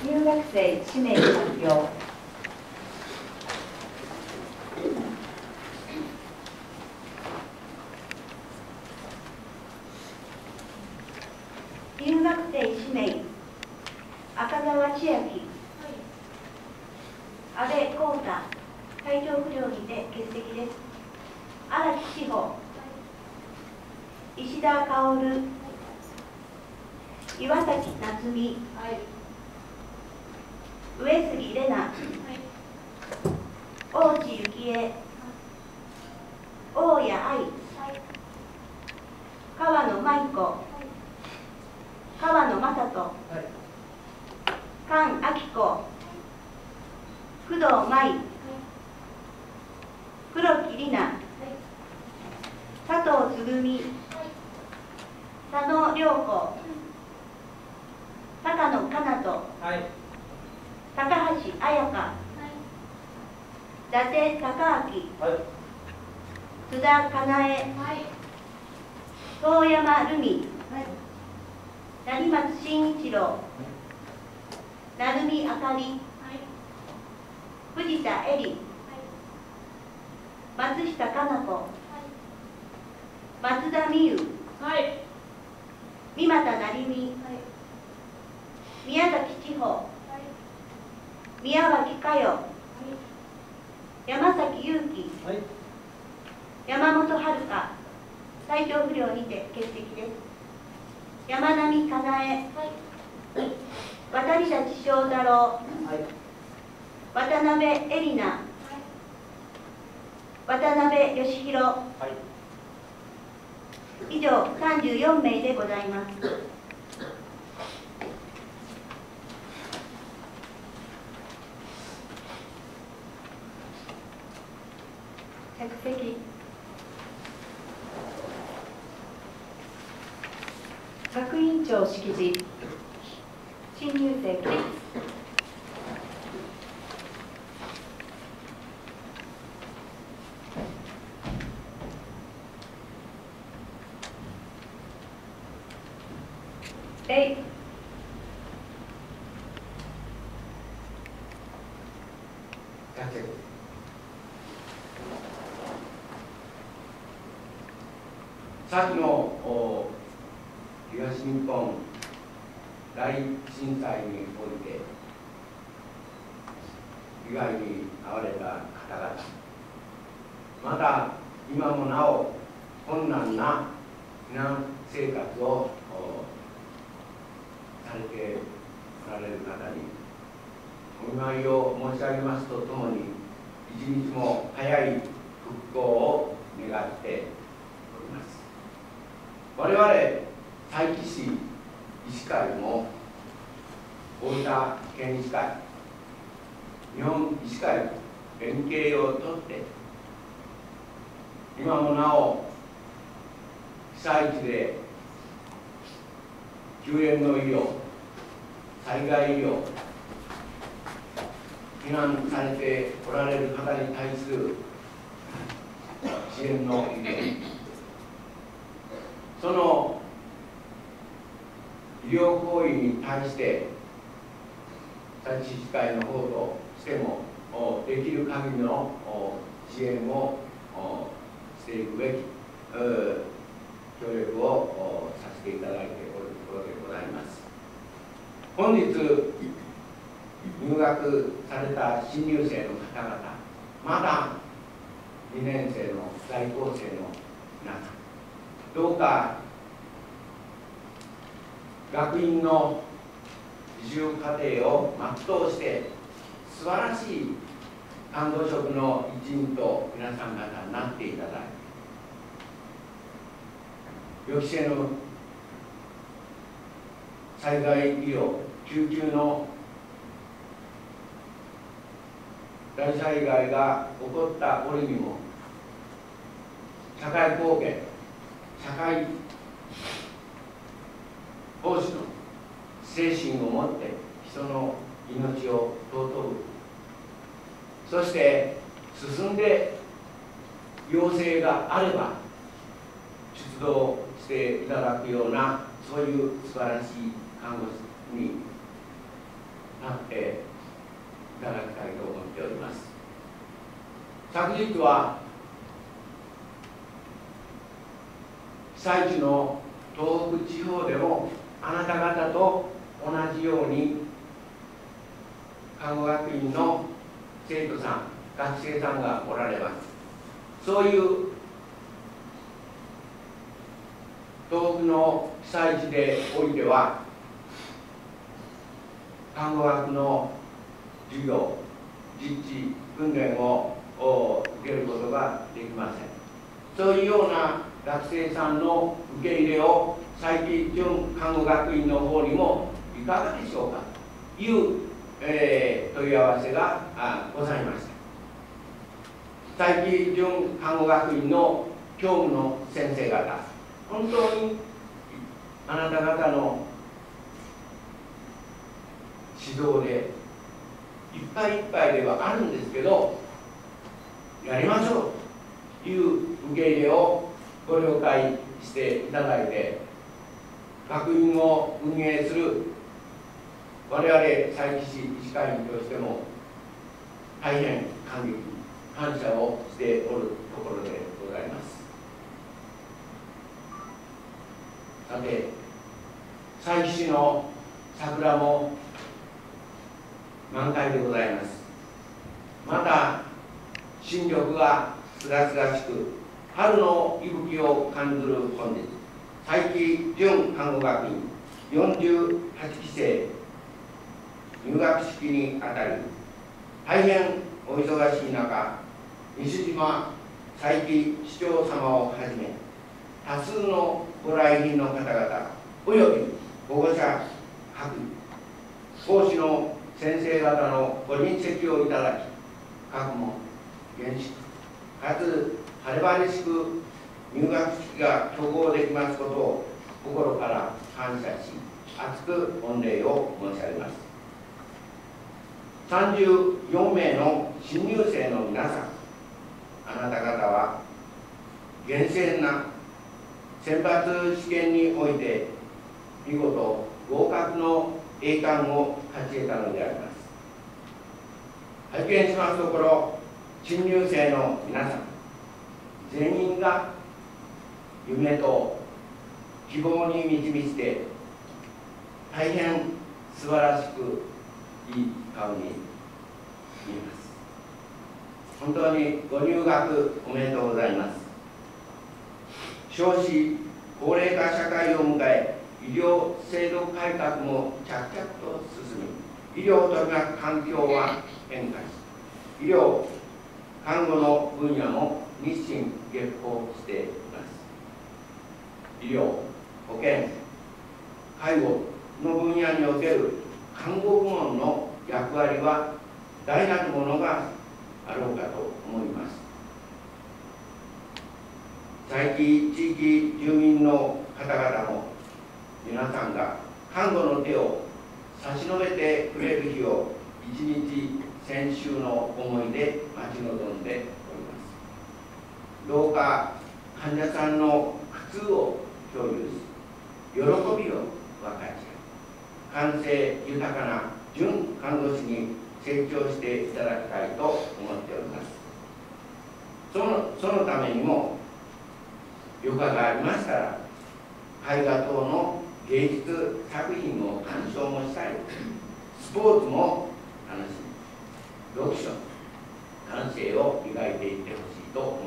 入学生氏名発表。入学生氏名、赤澤千秋、阿部浩太、体調不良にて欠席です。荒木志保、石田薫、岩崎夏美、上杉玲奈、大地幸恵、大谷愛、川野舞子、川野正人、菅明子、工藤舞、黒木里奈、佐藤つぐみ、佐野涼子、高野かなと、高橋彩香、伊達孝明、津田かなえ、遠山留美、成松慎一郎、成海あかり、藤田恵里、松下かな子、松田美優、三股成美、宮崎千穂、宮脇佳代、山崎裕貴、山本遥、体調不良にて欠席です。山並かなえ、渡立翔太郎、渡辺恵里奈、渡辺義弘、以上34名でございます。着席。学院長式辞。新入生起立。礼。 先の東日本大震災において被害に遭われた方々、また今もなお困難な避難生活をされておられる方にお見舞いを申し上げますとともに、一日も早い復興を願っております。我々佐伯市医師会も大分県医師会、日本医師会と連携をとって今もなお被災地で救援の医療、災害医療、避難されておられる方に対する支援の医療、その医療行為に対して佐伯市医師会の方としてもできる限りの支援をしていくべき協力をさせていただいておるところでございます。本日入学された新入生の方々、まだ2年生の在校生の皆さん、どうか学院の自習課程を全うして素晴らしい看護職の一員と皆さん方になっていただいて、予期せぬ災害医療、救急の大災害が起こった折にも社会貢献、社会奉仕の精神を持って人の命を尊ぶ、そして進んで要請があれば出動していただくような、そういう素晴らしい看護師になっ昨日は被災地の東北地方でもあなた方と同じように看護学院の生徒さん、学生さんがおられます。そういう東北の被災地でおいては看護学の授業、実地訓練を受けることができません。そういうような学生さんの受け入れを佐伯准看護学院の方にもいかがでしょうかという、問い合わせがございました。佐伯准看護学院の教務の先生方、本当にあなた方の指導でいっぱいいっぱいではあるんですけど、やりましょうという受け入れをご了解していただいて、学院を運営する我々佐伯市医師会員としても大変感謝をしておるところでございます。さて、佐伯市の桜も満開でございます。また新緑がすがすがしく、春の息吹を感じる本日、佐伯准看護学院48期生入学式にあたり、大変お忙しい中、西島佐伯市長様をはじめ多数のご来賓の方々および保護者各講師の先生方のご臨席をいただき、各も厳粛かつ晴れ晴れしく入学式が挙行できますことを心から感謝し、厚く御礼を申し上げます。34名の新入生の皆さん、あなた方は厳正な選抜試験において見事合格の栄冠を勝ち得たのであります。拝見しますところ、新入生の皆さん全員が夢と希望に満ち満ちて、大変素晴らしくいい顔に見えます。本当にご入学おめでとうございます。少子高齢化社会を迎え、医療制度改革も着々と進み、医療を取り巻く環境は変化し、医療看護の分野も日進月歩しています。医療、保健、介護の分野における看護部門の役割は大なるものがあろうかと思います。佐伯地域住民の方々も皆さんが看護の手を差し伸べてくれる日を一日先週の思いで待ち望んでおります。どうか患者さんの苦痛を共有し、喜びを分かち合い、感性豊かな準看護師に成長していただきたいと思っております。そのためにも余暇がありましたら、絵画等の芸術作品を鑑賞もしたい、スポーツも楽しみ、読書、感性を磨いていってほしいと思って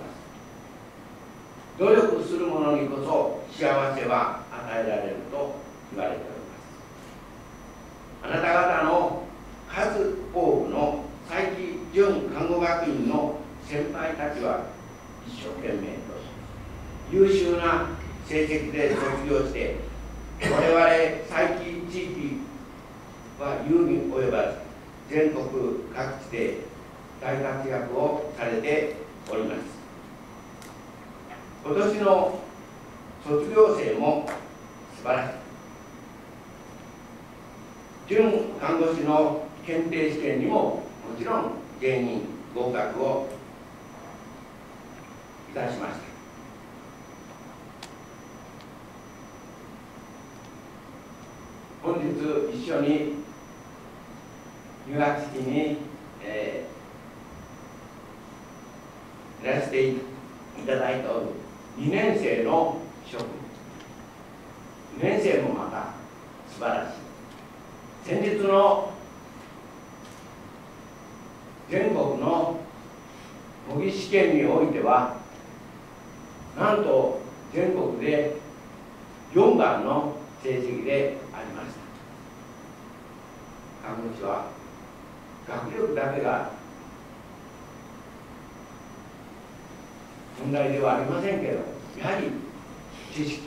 おります。努力する者にこそ幸せは与えられると言われております。あなた方の数多くの佐伯准看護学院の先輩たちは一生懸命と優秀な成績で卒業して、我々佐伯地域は言うに及ばず全国各地で大活躍をされております。今年の卒業生も素晴らしい。準看護師の検定試験にももちろん全員合格をいたしました。本日一緒に入学式に、 やらせていただいておる2年生の職員、2年生もまた素晴らしい。先日の全国の模擬試験においては、なんと全国で4番の成績でありました。看護師は学力だけが問題ではありませんけど、やはり知識、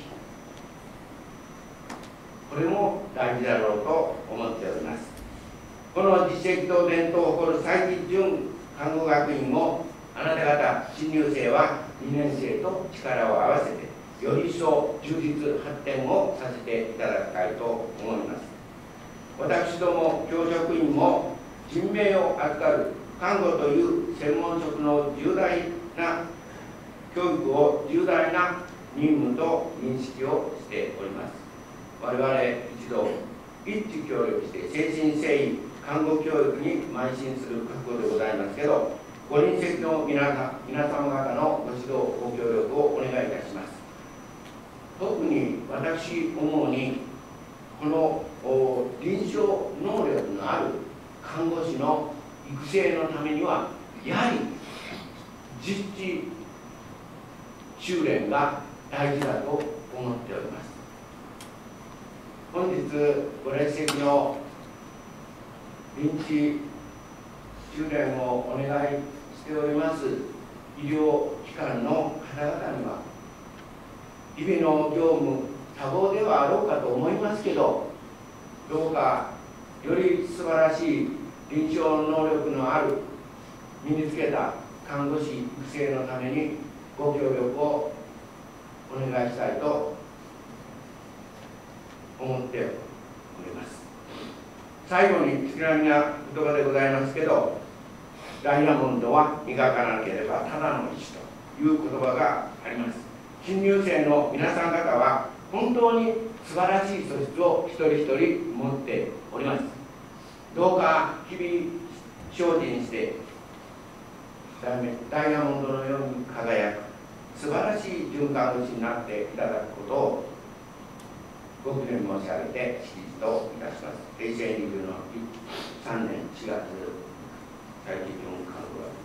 これも大事だろうと思っております。この実績と伝統を誇る佐伯準看護学院も、あなた方新入生は2年生と力を合わせてより一層充実発展をさせていただきたいと思います。私ども教職員も人命を預かる看護という専門職の重大な教育を重大な任務と認識をしております。我々一同一致協力して誠心誠意看護教育に邁進する覚悟でございますけど、ご臨席の皆様方のご指導ご協力をお願いいたします。特に私思うに、この臨床能力のある看護師の育成のためには、やはり実地修練が大事だと思っております。本日ご列席の臨地修練をお願いしております医療機関の方々には、日々の業務多忙ではあろうかと思いますけど、どうかより素晴らしい臨床能力のある身につけた看護師育成のためにご協力をお願いしたいと思っております。最後に月並みな言葉でございますけど、ダイヤモンドは磨かなければただの石という言葉があります。新入生の皆さん方は本当に素晴らしい素質を一人一人持っております。どうか日々精進してダイヤモンドのように輝く素晴らしい准看護師になっていただくことをご記念申し上げて指示といたします。平成23年4月、佐伯准看護学